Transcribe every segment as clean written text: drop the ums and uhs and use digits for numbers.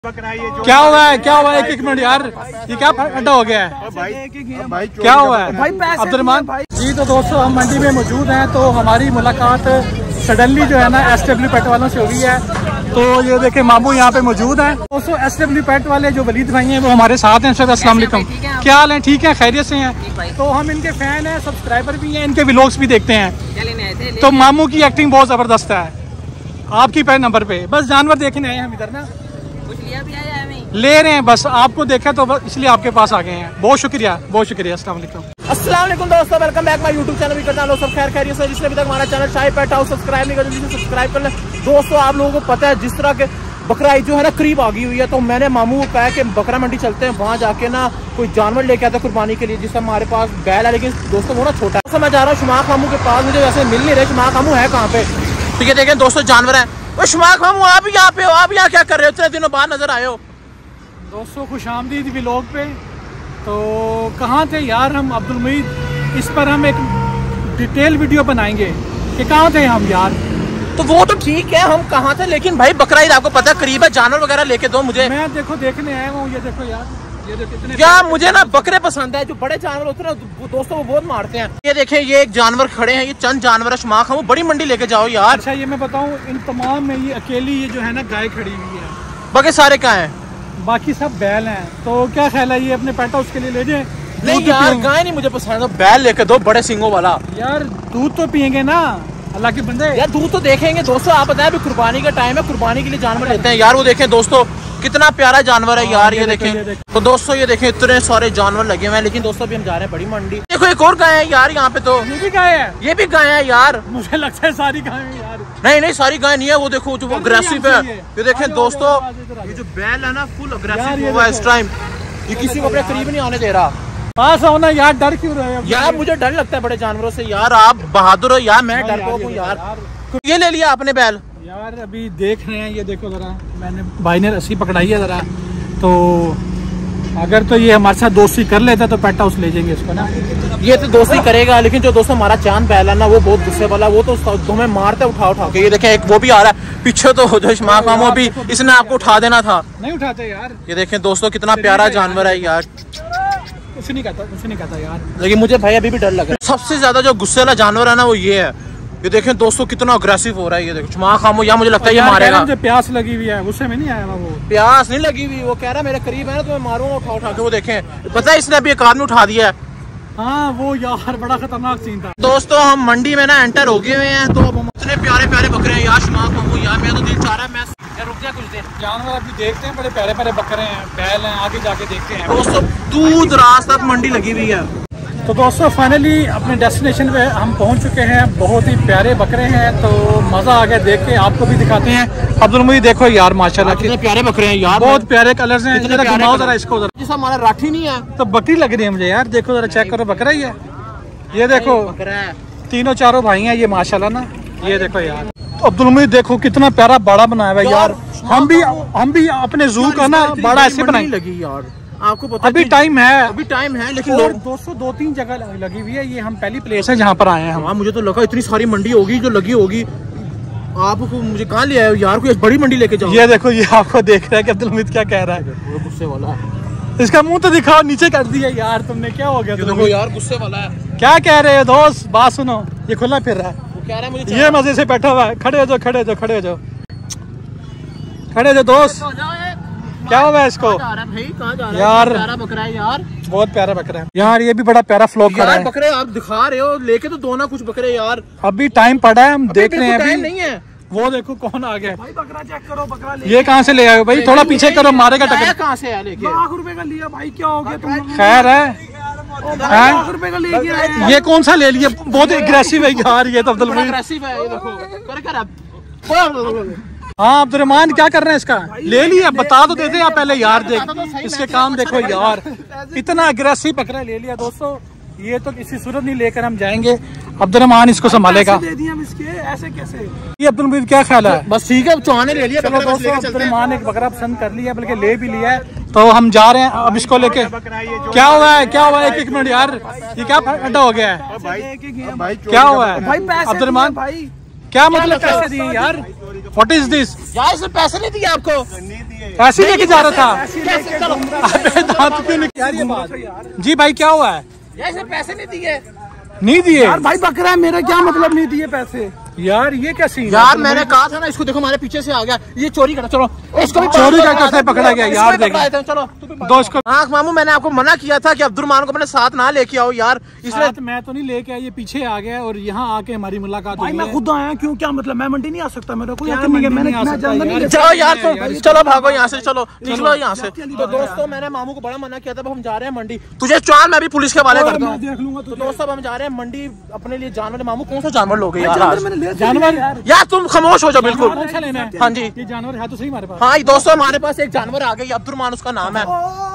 क्या हुआ है? क्या हुआ है? एक मिनट यार, ये क्या अड्डा हो गया है? क्या हुआ है अब्दुलरहमान जी? तो दोस्तों हम मंडी में मौजूद हैं, तो हमारी मुलाकात सडनली जो है ना SW पेट वालों से हो गई है। तो ये देखे मामू यहाँ पे मौजूद हैं। दोस्तों SW पेट वाले जो वलीद भाई हैं वो हमारे साथ हैं। सर अस्सलाम वालेकुम, क्या हाल है? ठीक है, खैरियत से हैं? तो हम इनके फैन हैं, सब्सक्राइबर भी हैं, इनके व्लॉग्स भी देखते हैं। तो मामू की एक्टिंग बहुत जबरदस्त है। आपकी पैर नंबर पे बस जानवर देखने आए हम इधर ना, ले रहे हैं बस, आपको देखा तो इसलिए आपके पास आ गए हैं। बहुत शुक्रिया, बहुत शुक्रिया। अस्सलाम वालेकुम दोस्तों, welcome back my YouTube channel. भी करता हूं सब खैर खैरियत से। जिसने अभी तक हमारा channel Shahi pet house subscribe नहीं कर जल्दी से सब्सक्राइब कर ले। दोस्तों आप लोगों को पता है जिस तरह के बकरा ईद जो है ना करीब आ गई हुई है, तो मैंने मामू को कहा कि बकरा मंडी चलते हैं, वहाँ जाके ना कोई जानवर लेके आता कुर्बानी के लिए। जिससे हमारे पास बैल है, लेकिन दोस्तों वो ना छोटा है। मैं जा रहा हूँ शुमाक मामू के पास, मुझे वैसे मिल नहीं रहे। शुमाक मामू है कहाँ पे? ठीक है, देखें दोस्तों जानवर है। वो शुमाक मामू आप यहाँ पे हो? आप यहाँ क्या कर रहे हो? इतने दिनों बाद नजर आए हो। दोस्तों खुशामदीद व्लॉग पे। तो कहाँ थे यार हम? अब्दुल मुईद, इस पर हम एक डिटेल वीडियो बनाएंगे कि कहाँ थे हम यार। तो वो तो ठीक है, हम कहाँ थे, लेकिन भाई बकरा ईद आपको पता करीब है, जानवर वगैरह लेके दो मुझे। मैं देखो देखने आया हूँ, ये देखो यार, ये देखो इतने क्या मुझे ना बकरे पसंद है। जो बड़े जानवर होते हैं ना दोस्तों वो बहुत मारते हैं। ये देखें, ये एक जानवर खड़े हैं, ये चंद जानवर है। शुमाक हम बड़ी मंडी लेके जाओ यार। अच्छा ये मैं बताऊँ, इन तमाम में ये अकेली ये जो है ना गाय खड़ी हुई है, बाकी सारे कहाँ है? बाकी सब बैल हैं। तो क्या ख्याल है, ये अपने पेट हाउस के लिए ले जाए? नहीं यार गाय नहीं मुझे पसंद, बैल लेके दो बड़े सिंगों वाला। यार दूध तो पियेंगे ना अल्लाह के बंदे। यार दूध तो देखेंगे दोस्तों, आप बताएं अभी कुर्बानी का टाइम है, कुर्बानी के लिए जानवर लेते हैं यार। वो देखें दोस्तों कितना प्यारा जानवर है यार, ये देखें। तो दोस्तों ये देखें इतने सारे जानवर लगे हुए हैं, लेकिन दोस्तों अभी हम जा रहे हैं बड़ी मंडी। देखो एक और गाय है यार यहाँ पे। तो ये भी गाय है? ये भी गाय है यार, मुझे लगता है सारी गाय है यार। नहीं सारी गाय नहीं है, वो देखो जो अग्रेसिव है। ये देखें दोस्तों, ये जो बैल है ना फुल अग्रेसिव हुआ है इस टाइम। ये किसी को अपने करीब नहीं आने दे रहा। पास आओ ना यार, डर क्यों रहे हो यार? मुझे डर लगता है बड़े जानवरों से यार। आप बहादुर हो यार, मैं डरपोक हूँ यार। ये ले लिया आपने बैल? यार अभी देख रहे हैं, ये देखो जरा, मैंने भाई ने रस्सी पकड़ाई है जरा। तो अगर तो ये हमारे साथ दोस्ती कर लेता तो पेट हाउस ले जाएंगे इसको ना। ये तो दोस्ती करेगा, लेकिन जो दोस्तों हमारा चांद बैल है ना वो बहुत गुस्से वाला, वो तो तुम्हें मारते उठा के। ये देखें एक वो भी आ रहा है पीछे, तो जो शुमाक मामू अभी इसने आपको उठा देना था। नहीं उठाते यार। ये देखें दोस्तों कितना प्यारा जानवर है यार। कुछ नहीं कहता यार, लेकिन मुझे भाई अभी भी डर लग रहा है। सबसे ज्यादा जो गुस्से वाला जानवर है ना वो ये है। ये देखें दोस्तों कितना अग्रेसिव हो रहा है। ये देखो शुमाक मामू, या मुझे लगता है ये मारेगा। मुझे प्यास लगी हुई है, गुस्से में नहीं आया वो। प्यास नहीं लगी हुई, वो कह रहा है मेरे करीब है ना तो मैं मारूंगा उठा के। वो देखें पता है इसने अभी एक आदमी उठा दिया है। हाँ वो यार बड़ा खतरनाक सीन था। दोस्तों हम मंडी में ना एंटर हो गए हुए हैं, तो इतने प्यारे प्यारे बकरे हैं यार शुमाक मामू यार, मेरा तो दिल चाह रहा है मैं रुक जा कुछ देर। जानवर अभी देखते हैं, बड़े प्यारे प्यारे बकरे हैं, बैल हैं, आगे जाके देखते हैं। दोस्तों दूर दराज तक मंडी लगी हुई है। तो दोस्तों फाइनली अपने डेस्टिनेशन पे हम पहुंच चुके हैं। बहुत ही प्यारे बकरे हैं, तो मजा आ गया देख के, आपको भी दिखाते हैं। अब्दुल मुईद देखो यार माशाल्लाह कितने प्यारे बकरे हैं यार, बहुत प्यारे कलर्स हैं। घुमाओ जरा इसको उधर, जैसा हमारा राठी नहीं है तो बकरी लग रही है मुझे यार। देखो जरा चेक करो, बकरा ही है ये। देखो तीनों चारों भाई हैं ये माशाल्लाह ना। ये देखो यार अब्दुल मुईद देखो कितना प्यारा बाड़ा बनाया हुआ है यार। हम भी अपने जू का ना बाड़ा ऐसे बनाई लगी यार। आपको पता अभी टाइम है, लेकिन दोस्तों 2-3 जगह लगी हुई है। ये हम पहली प्लेस है जहाँ पर आए हैं। हाँ मुझे तो लगा इतनी सारी मंडी होगी जो लगी होगी। आपको मुझे कहाँ ले आए यार? कोई बड़ी मंडी लेके जाओ। ये देखो ये आपको देख रहा है कि अब्दुल मुईद क्या कह रहा है। गुस्से वाला इसका मुंह तो दिखाओ, नीचे कर दिया यार तुमने, क्या हो गया? देखो यार गुस्से वाला है। क्या कह रहे हो दोस्त? बात सुनो, ये खुला फिर रहा है। वो कह रहा है मुझे ये मजे से बैठा हुआ है। खड़े हो जाओ दोस्त। क्या हुआ इसको यार? बकरा है यार, बहुत प्यारा बकरा है यार। ये भी बड़ा प्यारा फ्लॉक खड़ा है। बकरे आप दिखा रहे हो, लेके तो दो ना कुछ बकरे यार। अभी टाइम पड़ा है, हम देख रहे हैं। अभी नहीं है। वो देखो कौन आ गया भाई, बकरा चेक करो। बकरा ये कहाँ से ले आए हो भाई? थोड़ा पीछे करो, मारेगा टक्कर। कहाँ से है लेके? लाख रुपए का लिया भाई, क्या हो गया तुम? खैर है, लाख रुपए का ले गया। ये कौन सा ले लिया? बहुत एग्रेसिव है यार ये तो। अब्दुल एग्रेसिव है ये देखो। हाँ अब्दुलरहमान क्या कर रहे हैं? इसका ले लिया, बता तो देते आप पहले यार। देख इसके काम देखो यार, इतना अग्रेसिव बकरा ले लिया। दोस्तों ये तो किसी सूरत नहीं लेकर हम जाएंगे, अब्दुलरहमान इसको संभालेगा। दे दिए हम इसके, ऐसे कैसे? ये अब्दुल मुईद क्या ख्याल है? बस ठीक है, चौहाने ले लिया। चलो दोस्तों अब्दुलरहमान एक बकरा पसंद कर लिया, बल्कि ले भी लिया है। तो हम जा रहे हैं अब इसको लेके। क्या हुआ है? एक मिनट यार, ये क्या अड्डा हो गया है? क्या हुआ है अब्दुलरहमान? क्या मतलब पैसे दिए यार? What is this? यार इसने पैसे नहीं दिए आपको? पैसे लेके जा रहा था। दांत क्यों निकाल? जी भाई क्या हुआ है? यार इसने पैसे नहीं दिए। नहीं दिए यार भाई बकरा है, मेरा क्या मतलब नहीं दिए पैसे? यार ये क्या सीन? यार मैंने कहा था ना इसको, देखो हमारे पीछे से आ गया, ये चोरी करा। चलो इसको भी चोरी करके पकड़ा गया यार। देखो चलो दोस्त को। हाँ मामू मैंने आपको मना किया था कि अब्दुलरहमान को अपने साथ ना लेके आओ यार, इसलिए मैं तो नहीं लेके आया, ये पीछे आ गया और यहाँ आके हमारी मुलाकात भाई हुई मैं है। खुद आया, क्यों क्या मतलब? मैं मंडी नहीं आ सकता, मेरा कोई क्या यकीन नहीं है। मंडी मैंने नहीं आ मैं सकता जानना यार? नहीं। चलो यार तो चलो भागो यहाँ से, चलो निकलो यहाँ से। तो दोस्तों मैंने मामू को बड़ा मना किया था, हम जा रहे हैं मंडी। तुझे चाल मैं भी पुलिस के हवाले कर दूँ। देख लूंगा। तो दोस्तों हम जा रहे हैं मंडी अपने लिए जानवर। मामू कौन सा जानवर लोगे यार? जानवर यार तुम खामोश हो जाओ बिल्कुल। कौन सा लेना है? हाँ जी ये जानवर है तो सही हमारे पास। हाँ दोस्तों हमारे पास एक जानवर आ गया, अब्दुलरहमान उसका नाम है।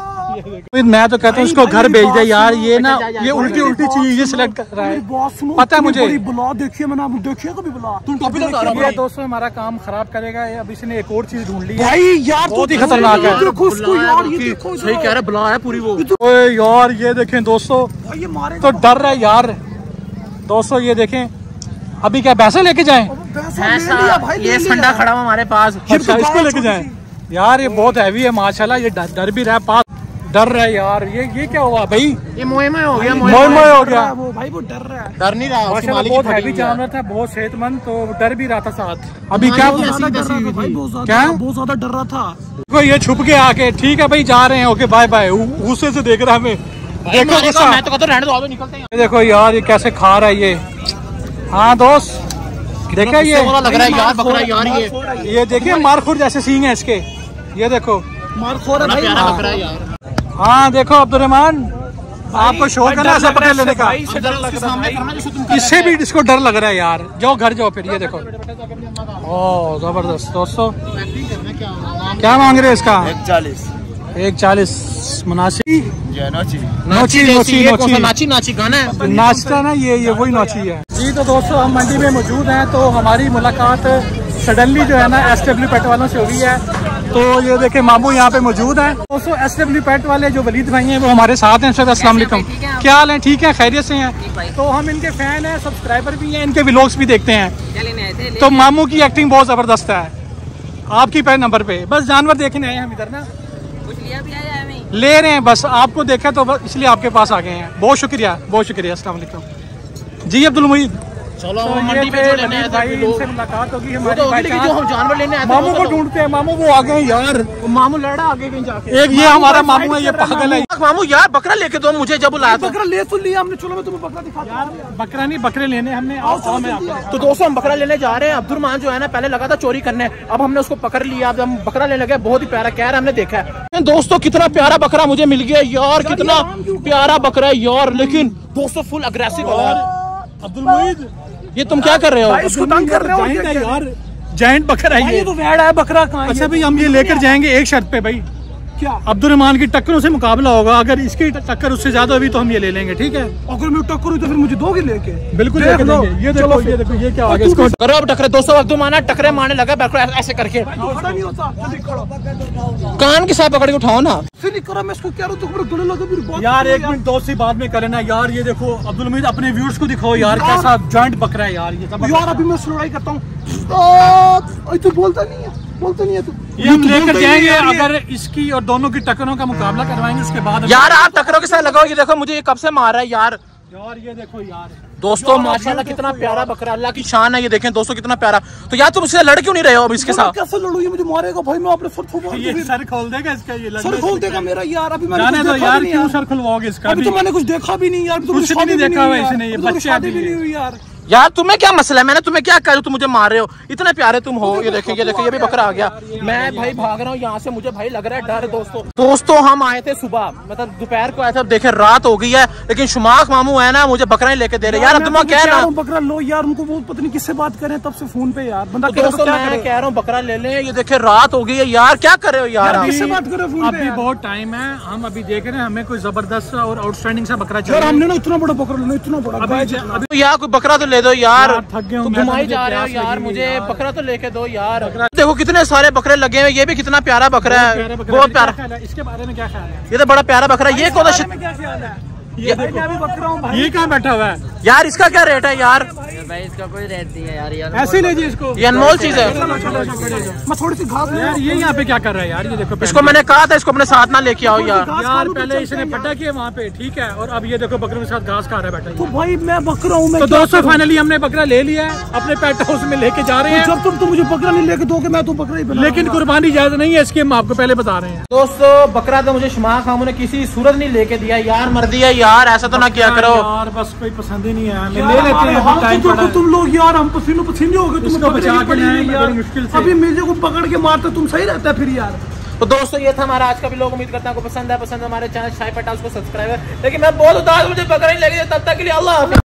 मैं तो कहता हूँ उसको घर भेज दे यार। ये ना ये उल्टी उल्टी चीजें सिलेक्ट कर रहा है, पता है मुझे। बुला देखिए, मैंने देखिए कभी बुला। तुम टॉपिक लगा रहा ये दोस्तों हमारा काम खराब करेगा। अब इसने एक और चीज ढूंढ ली है भाई यार, बहुत ही खतरनाक है। देखो उसको यार, ये देखो सही कह रहा है, बुला है पूरी वो। ओए यार ये देखें दोस्तों, भाई ये मारे तो डर रहा है यार। दोस्तों ये देखें, अभी क्या भैंसा लेके जाएं? ये संडा खड़ा हुआ हमारे पास। अच्छा इसको लेके जाएं यार? ये बहुत हैवी है माशाल्लाह। ये डर भी रहा है, पास डर रहा है यार। ये क्या हुआ भाई? ये मोए हो गया, मोए हो गया वो भाई, वो डर रहा है। डर नहीं रहा। माशाल्लाह बहुत हैवी जानवर था, बहुत सेहतमंद, तो डर भी रहा था साथ। अभी क्या बहुत ज्यादा डर रहा था। देखो ये छुप के आके, ठीक है भाई जा रहे हैं, ओके बाय बाय। गुस्से से देख रहा है हमें, देखो गुस्सा। मैं तो कहता हूं रहने दो, निकलते हैं। देखो यार ये कैसे खा रहा है ये। हाँ दोस्त देखा ये लग रहा है यार बकरा यार। ये देखिए मारखोर जैसे सींग है इसके, ये देखो मारखोर है भाई। बकरा है यार। हाँ देखो अब्दुलरहमान, आपको शौक है ना ऐसा पकड़ लेने का? इससे भी इसको डर लग रहा है यार। जाओ घर जाओ फिर। ये देखो ओह जबरदस्त। दोस्तों क्या मांग रहे हैं इसका? 140 मुनासिब। नाची गाना है, नाचता ना ये वही नाची है जी। तो दोस्तों हम मंडी में मौजूद हैं, तो हमारी मुलाकात सडनली जो है ना SW पेट वालों से हुई है। तो ये देखे मामू यहाँ पे मौजूद हैं। दोस्तों SW पेट वाले जो वलीद भाई हैं वो हमारे साथ हैं। सर अस्सलाम वालेकुम, क्या हाल है? ठीक है, खैरियत से हैं? तो हम इनके फैन हैं, सब्सक्राइबर भी हैं, इनके व्लॉग्स भी देखते हैं। तो मामू की एक्टिंग बहुत जबरदस्त है। आपकी पहले नंबर पे बस जानवर देखने आए हैं हम इधर ना, ले रहे हैं बस। आपको देखा तो बस इसलिए आपके पास आ गए हैं। बहुत शुक्रिया, बहुत शुक्रिया। अस्सलाम वालेकुम जी। अब्दुल मुईद चलो मंडी में जो लेने आए थे इनसे मुलाकात होगी हमारी। जो हम जानवर लेने आए थे मामू को ढूंढते हैं। मामू वो आ गए यार। मामू लड़ा आगे कहीं जाके। एक ये हमारा मामू है, ये पागल है। मामू यार बकरा लेके दो मुझे, जब बुलाया था। बकरा ले तो लिया हमने, चलो मैं तुम्हें बकरा दिखाता हूं। बकरा नहीं, बकरे लेने हमने। आओ मैं आपको। तो दोस्तों हम बकरा लेने जा रहे हैं। अब्दुलरहमान जो है ना पहले लगा था चोरी करने, अब हमने उसको पकड़ लिया। अब हम बकरा लेने लगे। बहुत ही प्यारा कह रहा हमने देखा है दोस्तों, कितना प्यारा बकरा मुझे मिल गया यार। कितना प्यारा बकरा है यार, लेकिन दोस्तों फुल अग्रेसिव है। अब्दुल मुईद ये तुम क्या कर रहे हो? इसको तंग कर रहे हो यार। जायंट बकरा है ये तो वेड़ है। बकरा कहाँ है? अच्छा भाई हम ये लेकर जाएंगे एक शर्त पे भाई। क्या? अब्दुलरहमान की टक्करों से मुकाबला होगा। अगर इसकी टक्कर उससे ज्यादा हुई तो हम ये ले लेंगे, ठीक है? अगर मैं टक्कर हुई तो फिर मुझे दोगे लेके? बिल्कुल लेके देंगे। ये देखो ये देखो ये क्या आ गया। इसको करो अब टकरे। दोस्तों अब्दुलरहमान टकरे मारने लगा बकरा ऐसे करके। खड़ा नहीं होता, जल्दी खड़ो। कान के साथ पकड़ के उठाओ ना। फिर नहीं करो, मैं इसको कह रहा हूं तो मेरे गले लगा फिर बात। यार एक मिनट दोस्त से बाद में कर लेना यार। ये देखो अब्दुल मुईद अपने व्यूअर्स को दिखाओ यार कैसा जॉइंट बकरा है यार। यार अभी मैं लड़ाई करता हूँ। तू बोलता नहीं है, बोलता नहीं है तू। ये हम लेकर जाएंगे। अगर इसकी और दोनों की टक्करों का मुकाबला करवाएंगे उसके बाद। यार आप टक्करों के साथ लगाओ। ये देखो मुझे ये कब से मार रहा है यार। यार ये देखो यार दोस्तों माशाल्लाह कितना प्यारा बकरा, अल्लाह की शान है। ये देखें दोस्तों कितना प्यारा। तो यार तुम इससे लड़ क्यों नहीं रहे हो अब इसके साथ? कैसे लड़ू? ये मुझे मारेगा भाई। मैं अपने सर ठोक ये सर खोल देगा इसका। ये सर खोल देगा मेरा यार। अभी मैंने जाने दो यार, क्यों सर खुलवाओगे इसका? अभी तो मैंने कुछ देखा भी नहीं यार। कुछ नहीं देखा हुआ इसने। ये बच्चा भी नहीं हुई यार। यार तुम्हें क्या मसला है? मैंने तुम्हें क्या कहा तुम मुझे मार रहे हो? इतने प्यारे तुम हो। ये देखिए ये भी बकरा आ गया। मैं भाई भाग रहा हूँ यहाँ से, मुझे भाई लग रहा है डर। दोस्तों हम आए थे सुबह, मतलब दोपहर को आए थे। अब देखे रात हो गई है, लेकिन शुमाक मामू है ना मुझे बकरा ही लेके दे रहे यार। अब तुम क्या ना बकरा लो यार। उनको वो पता नहीं किससे बात करें तब से फोन पे यार। बंदा दोस्तों मैं कह रहा हूँ बकरा ले लें। ये देखे रात हो गई है यार, क्या कर रहे हो यार? किससे बात कर रहे हो? अभी बहुत टाइम है। हम अभी देख रहे हैं हमें कोई जबरदस्त और आउटस्टैंडिंग सा बकरा चाहिए। हमने ना इतना बड़ा बकरा लेना, इतना बड़ा। यार कोई बकरा तो ले दो यार। तो घुमाई जा रहे हो यार, मुझे बकरा तो लेके दो यार। देखो कितने सारे बकरे लगे हुए। ये भी कितना प्यारा बकरा है, बहुत प्यारा। इसके बारे में क्या ख्याल है? ये तो बड़ा प्यारा बकरा है। ये कौन सा? ये देखो, बकरा हूँ भाई। ये कहाँ बैठा हुआ है यार इसका क्या रेट है यार? भाई इसका कोई रेट नहीं है यार, ऐसे लीजिए इसको, ये अनमोल चीज है। मैं थोड़ी सी घास यार ये यहाँ पे क्या कर रहा है यार? ये देखो इसको मैंने कहा था इसको अपने साथ ना लेके आओ यार। यार पहले इसने फटा किया वहाँ पे, ठीक है, और अब ये देखो बकरे के साथ घास खा रहा है बैठा तो ये। भाई मैं बकरा हूँ। तो दोस्तों फाइनली हमने बकरा ले लिया है, अपने पेट हाउस में लेके जा रहे हैं। जब तुम मुझे बकरा नहीं लेके दोगे मैं तो बकरा ही बना। लेकिन कुर्बानी जायज नहीं है इसकी, हम आपको पहले बता रहे हैं। दोस्तों बकरा तो मुझे शुमा खामू ने किसी सूरत नहीं लेके दिया यार, मर दिया यार, ऐसा तो ना किया करो यार। बस कोई पसंद ही नहीं है, हम ले लेते हैं, टाइम पड़ा है। तुम लोग यार हम पसीनो पसीने हो गए, इसको बचा के लाए यार मुश्किल से। अभी मेरे को पकड़ के मारते तुम सही रहता है फिर यार। तो दोस्तों ये था हमारा आज का भी लोग, उम्मीद करता हूँ आपको पसंद है हमारे चैनल शाही पेट हाउस को सब्सक्राइब है। लेकिन मैं बोल दूं मुझे बकरा नहीं लगे, तब तक के लिए अल्लाह हाफ़िज़।